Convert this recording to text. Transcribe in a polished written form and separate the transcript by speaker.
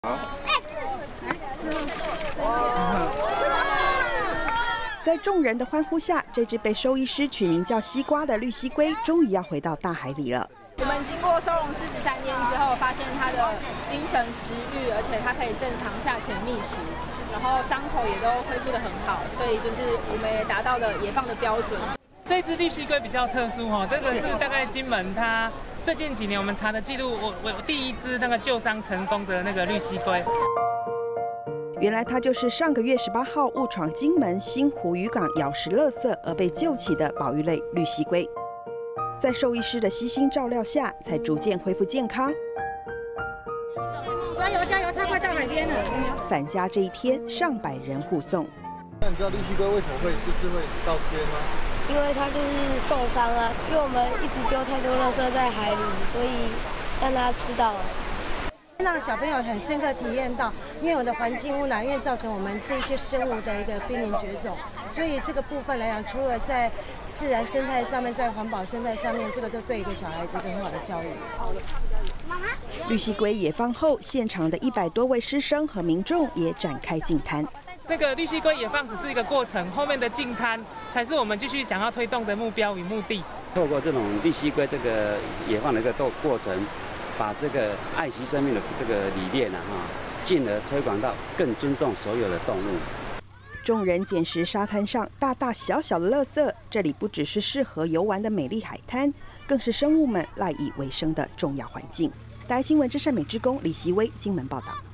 Speaker 1: 好。
Speaker 2: 在众人的欢呼下，这只被兽医师取名叫西瓜的绿蜥龟，终于要回到大海里了。
Speaker 3: 我们经过收容43天之后，发现它的精神、食欲，而且它可以正常下潜觅食，然后伤口也都恢复得很好，所以就是我们也达到了野放的标准。
Speaker 4: 这只绿蜥龟比较特殊哈，这个是大概金门它最近几年我们查的记录，我第一只那个救伤成功的那个绿蜥龟。
Speaker 2: 原来它就是上个月18号误闯金门新湖渔港咬食垃圾而被救起的保育类绿蜥龟，在兽医师的悉心照料下，才逐渐恢复健康。
Speaker 5: 加油加油，它快到海边了！
Speaker 2: 返家这一天，上百人护送。
Speaker 1: 那你知道绿蜥龟为什么这次会到这边吗？
Speaker 6: 因为它就是受伤了，因为我们一直丢太多垃圾在海里，所以让它吃到了。
Speaker 5: 让小朋友很深刻体验到，因为我的环境污染，因为造成我们这些生物的一个濒临绝种，所以这个部分来讲，除了在自然生态上面，在环保生态上面，这个都对一个小孩子一个很好的教育。
Speaker 2: 绿蜥龟野放后，现场的100多位师生和民众也展开净滩。
Speaker 4: 那个绿蜥龟野放只是一个过程，后面的净滩才是我们继续想要推动的目标与目的。
Speaker 7: 透过这种绿蜥龟这个野放的一个过程，把这个爱惜生命的这个理念进而推广到更尊重所有的动物。
Speaker 2: 众人捡拾沙滩上大大小小的垃圾，这里不只是适合游玩的美丽海滩，更是生物们赖以为生的重要环境。大爱新闻真善美之公李希威金门报道。